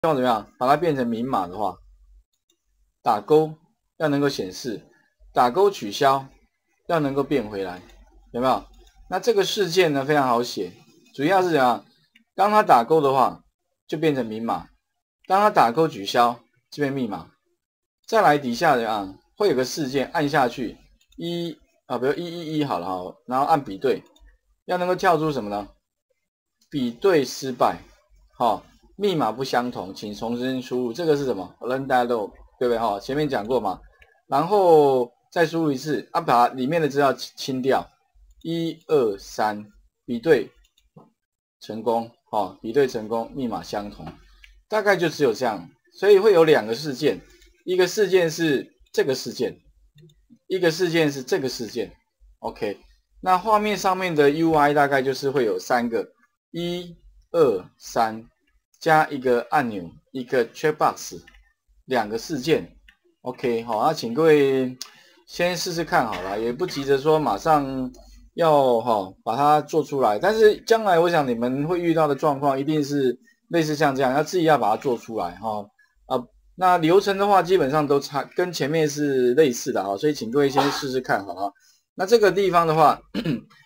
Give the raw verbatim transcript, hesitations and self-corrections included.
望怎么样把它变成明码的话，打勾要能够显示，打勾取消要能够变回来，有没有？那这个事件呢非常好写，主要是怎样？当它打勾的话，就变成明码；当它打勾取消，就变密码。再来底下怎样？会有个事件，按下去一啊，比如一一一好了哈，然后按比对，要能够跳出什么呢？比对失败，好、哦，密码不相同，请重新输入。这个是什么 ？Learn dialog， 对不对哈？前面讲过嘛。然后再输入一次，啊，把里面的资料清掉。一二三，比对成功，哦，比对成功，密码相同，大概就只有这样。所以会有两个事件，一个事件是这个事件，一个事件是这个事件。OK， 那画面上面的 U I 大概就是会有三个。一、二、三，加一个按钮，一个 checkbox， 两个事件 ，OK， 好，那请各位先试试看好了，也不急着说马上要哈、哦、把它做出来，但是将来我想你们会遇到的状况一定是类似像这样，要自己要把它做出来哈、哦、啊，那流程的话基本上都差跟前面是类似的哈、哦，所以请各位先试试看好了。那这个地方的话。